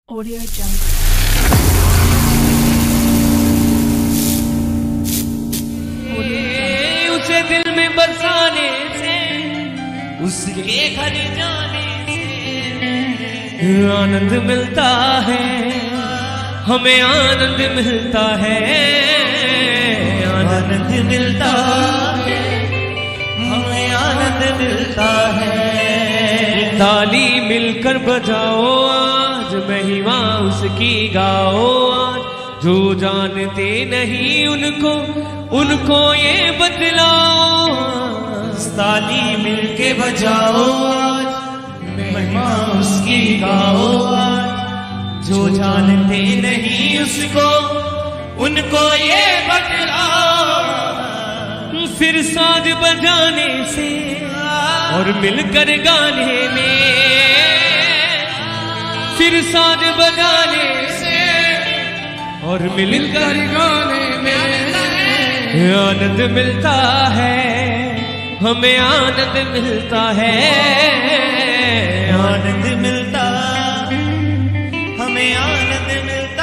Audio Jungle। उसे दिल में बसाने से, उसके घर जाने से आनंद मिलता है, हमें आनंद मिलता है, आनंद मिलता है, हमें आनंद मिलता है। ताली मिलकर बजाओ आज, महिमा उसकी गाओ आज, जो जानते नहीं उनको उनको ये बतलाओ। ताली मिलके बजाओ आज, महिमा उसकी गाओ आज, जो जानते नहीं उसको उनको ये बतलाओ। फिर साज बजाने से और मिलकर गाने में, फिर साज बजाने से और मिलकर गाने में आनंद मिलता है, हमें आनंद मिलता है, आनंद मिलता, हमें आनंद मिलता।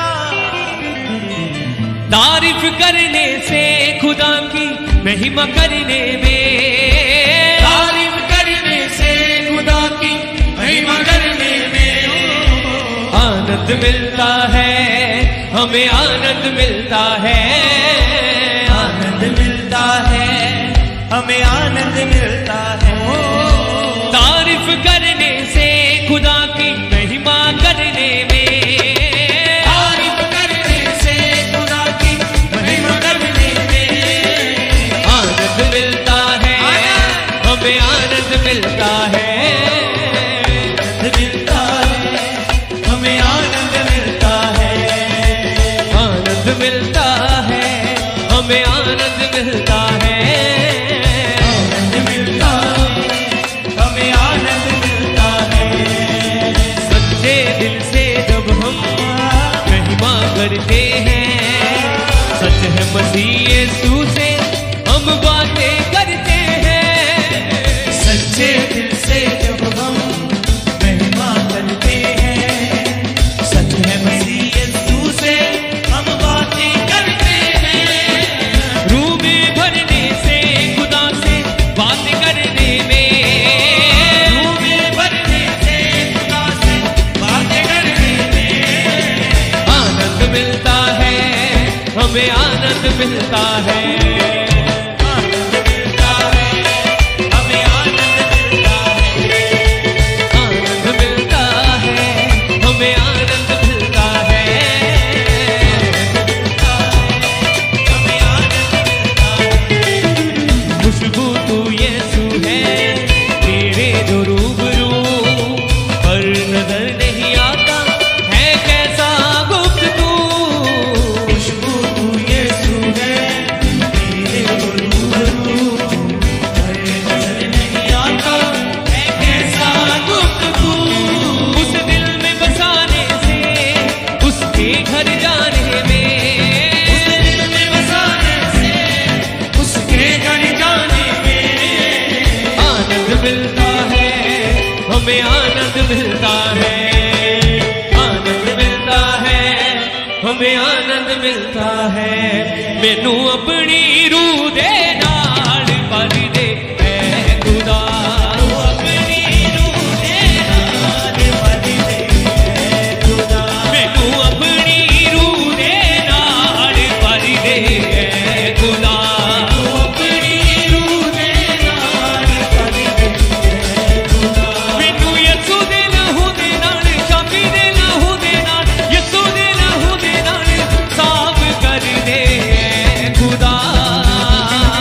तारीफ करने से खुदा की महिमा करने में, तारीफ करने से खुदा की महिमा करने में आनंद मिलता है, हमें आनंद मिलता है, आनंद मिलता है, हमें आनंद मिलता है। तारीफ करने से खुदा की महिमा करने में, तारीफ करने से खुदा की महिमा करने में आनंद मिलता है, हमें आनंद मिलता है, आनंद मिलता है, हमें आनंद मिलता है, आनंद मिलता है, हमें आनंद मिलता है, आनंद मिलता है, हमें आनंद मिलता है। सच्चे दिल से जब हम महिमा करते हैं, सच है मसीह यीशु से हम बातें करते हैं। सच्चे दिल से जब हम महिमा करते हैं, सच है मसीह यीशु से हम बातें करते हैं। रूह में भरने से खुदा से बात करने में, रूह में भरने से खुदा से बात करने में आनंद मिलता है, हमें आनंद मिलता है, आनंद मिलता है, हमें आनंद मिलता है, आनंद मिलता है, हमें आनंद मिलता है, हमें आनंद मिलता है। खुशबू तू यीशु है तेरे जो रूबरू, पर नजर नहीं आता है कैसा गुप्त तू। खुशबू तू यीशु है तेरे जो रूबरू, पर नजर नहीं आता है कैसा गुप्त तू। उस दिल में बसाने से, उसके घर जाने में, उस दिल में बसाने से, उसके घर जाने में आनंद मिलता है, हमें आनंद मिलता है, आनंद मिलता है, हमें आनंद मिलता है। मैनू अपनी रूह दे नाल भर दे ऐ खुदा, अपनी रूह दे नाल भर दे ऐ खुदा, मैनू अपनी रूह दे नाल भर दे ऐ खुदा, अपनी रूह दे नाल भर दे ऐ खुदा। मैनू यीशु दे लहू दे नाल, शाफी दे लहू दे नाल, यीशु दे लहू दे नाल साफ कर दे ऐ खुदा,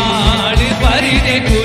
हाल पर देखो